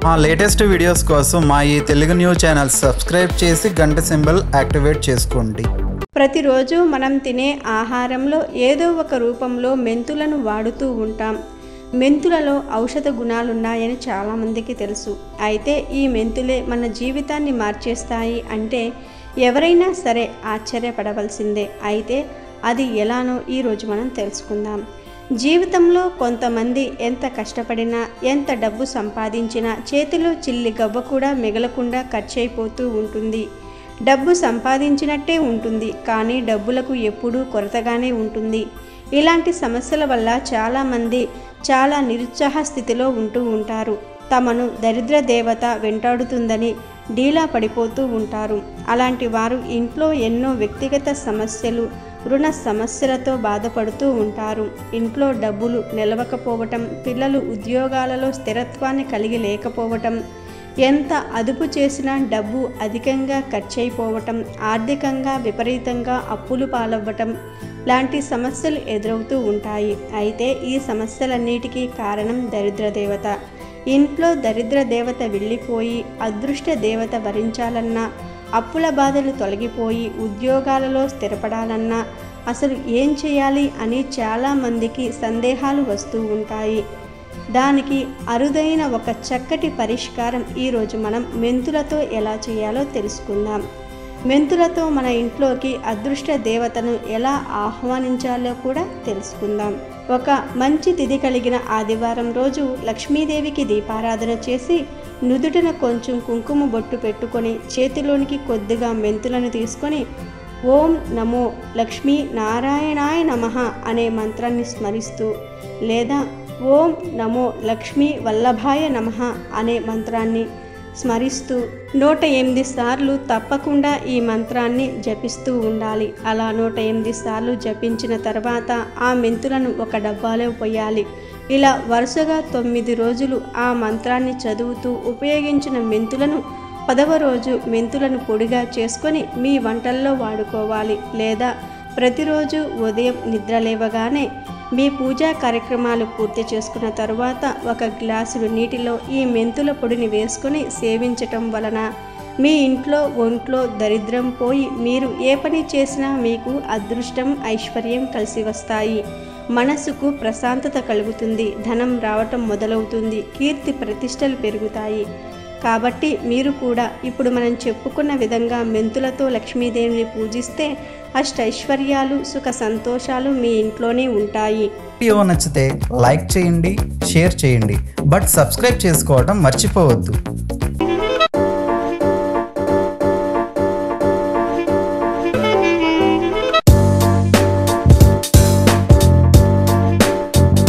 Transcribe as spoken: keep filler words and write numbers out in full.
మా latest videos కోసం మా ఈ తెలుగు న్యూస్ ఛానల్ సబ్స్క్రైబ్ చేసి గంట సింబల్ యాక్టివేట్ చేసుకోండి. ప్రతిరోజు మనం తినే ఆహారంలో ఏదో ఒక రూపంలో మెంతులను వాడుతూ ఉంటాం. మెంతులలో ఔషధ గుణాలున్నాయని చాలామందికి తెలుసు. అయితే ఈ మెంతులే మన జీవితాన్ని మార్చేస్తాయి అంటే ఎవరైనా సరే ఆశ్చర్యపడవలసిందే. అయితే అది ఎలానో ఈరోజు మనం తెలుసుకుందాం. జీవితంలో కొంతమంది ఎంత కష్టపడినా, ఎంత డబ్బు సంపాదించినా చేతిలో చిల్లి గవ్వ కూడా మిగలకుండా ఖర్చయిపోతూ ఉంటుంది. డబ్బు సంపాదించినట్టే ఉంటుంది, కానీ డబ్బులకు ఎప్పుడూ కొరతగానే ఉంటుంది. ఇలాంటి సమస్యల వల్ల చాలామంది చాలా నిరుత్సాహ స్థితిలో ఉంటూ ఉంటారు. తమను దరిద్ర దేవత వెంటాడుతుందని డీలా పడిపోతూ ఉంటారు. అలాంటి వారు ఇంట్లో ఎన్నో వ్యక్తిగత సమస్యలు, రుణ సమస్యలతో బాధపడుతూ ఉంటారు. ఇంట్లో డబ్బులు నిలవకపోవటం, పిల్లలు ఉద్యోగాలలో స్థిరత్వాన్ని కలిగి లేకపోవటం, ఎంత అదుపు చేసినా డబ్బు అధికంగా ఖర్చయిపోవటం, ఆర్థికంగా విపరీతంగా అప్పులు పాలవ్వటం లాంటి సమస్యలు ఎదురవుతూ ఉంటాయి. అయితే ఈ సమస్యలన్నిటికీ కారణం దరిద్ర దేవత. ఇంట్లో దరిద్ర దేవత వెళ్ళిపోయి అదృష్ట దేవత వరించాలన్నా, అప్పుల బాధలు తొలగిపోయి ఉద్యోగాలలో స్థిరపడాలన్నా అసలు ఏం చేయాలి అని చాలామందికి సందేహాలు వస్తూ ఉంటాయి. దానికి అరుదైన ఒక చక్కటి పరిష్కారం ఈరోజు మనం మెంతులతో ఎలా చేయాలో తెలుసుకుందాం. మెంతులతో మన ఇంట్లోకి అదృష్ట దేవతను ఎలా ఆహ్వానించాలో కూడా తెలుసుకుందాం. ఒక మంచి తిథి కలిగిన ఆదివారం రోజు లక్ష్మీదేవికి దీపారాధన చేసి నుదుటిన కొంచెం కుంకుమ బొట్టు పెట్టుకొని చేతిలోనికి కొద్దిగా మెంతులను తీసుకొని ఓం నమో లక్ష్మీ నారాయణాయ నమః అనే మంత్రాన్ని స్మరిస్తూ, లేదా ఓం నమో లక్ష్మీ వల్లభాయ నమః అనే మంత్రాన్ని స్మరిస్తూ నూట ఎనిమిది సార్లు తప్పకుండా ఈ మంత్రాన్ని జపిస్తూ ఉండాలి. అలా నూట ఎనిమిది సార్లు జపించిన తర్వాత ఆ మెంతులను ఒక డబ్బాలో పోయాలి. ఇలా వరుసగా తొమ్మిది రోజులు ఆ మంత్రాన్ని చదువుతూ ఉపయోగించిన మెంతులను పదవ రోజు మెంతులను పొడిగా చేసుకొని మీ వంటల్లో వాడుకోవాలి. లేదా ప్రతిరోజు ఉదయం నిద్ర లేవగానే మీ పూజా కార్యక్రమాలు పూర్తి చేసుకున్న తరువాత ఒక గ్లాసుడు నీటిలో ఈ మెంతుల పొడిని వేసుకొని సేవించటం వలన మీ ఇంట్లో ఒంట్లో దరిద్రం పోయి మీరు ఏ పని చేసినా మీకు అదృష్టం, ఐశ్వర్యం కలిసి వస్తాయి. మనసుకు ప్రశాంతత కలుగుతుంది, ధనం రావటం మొదలవుతుంది, కీర్తి ప్రతిష్టలు పెరుగుతాయి. కాబట్టి మీరు కూడా ఇప్పుడు మనం చెప్పుకున్న విధంగా మెంతులతో లక్ష్మీదేవిని పూజిస్తే అష్టైశ్వర్యాలు, సుఖ సంతోషాలు మీ ఇంట్లోనే ఉంటాయి. వీడియో నచ్చితే లైక్ చేయండి, షేర్ చేయండి, బట్ సబ్స్క్రైబ్ చేసుకోవడం మర్చిపోవద్దు.